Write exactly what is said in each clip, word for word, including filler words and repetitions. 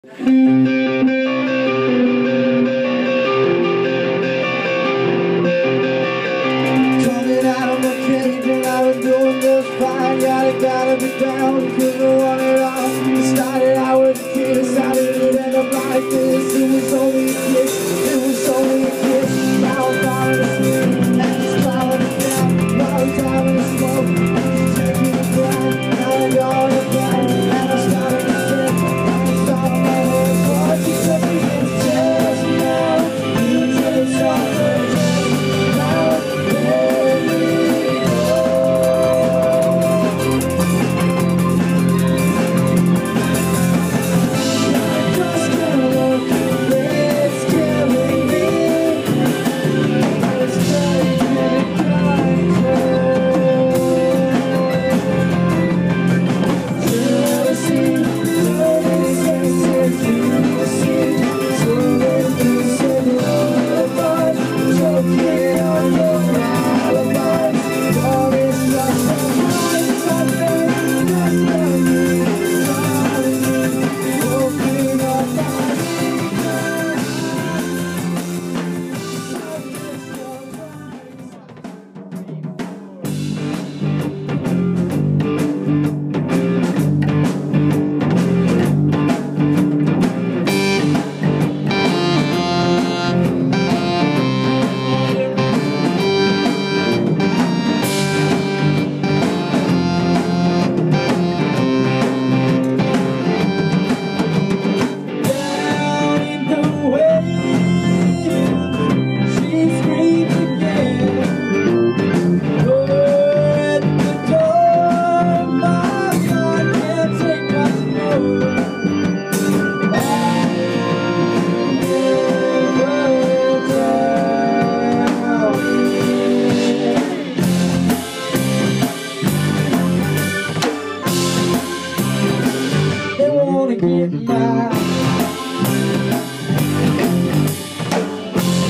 out of my cage and I was doing just fine. Gotta, gotta be down, couldn't want it all. It started out with a kiss, how did it end up like this? It was only a kiss, it was only a kiss. Now I'm falling asleep, and it's plowing it down. Now I'm driving to smoke, she's taking a grind. Now I'm going to bed, and I'm starting to sip. I'm starting my head, boy, she took me in just now. You take something. Get my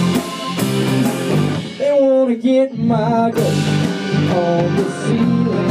They wanna get my ghost on the ceiling.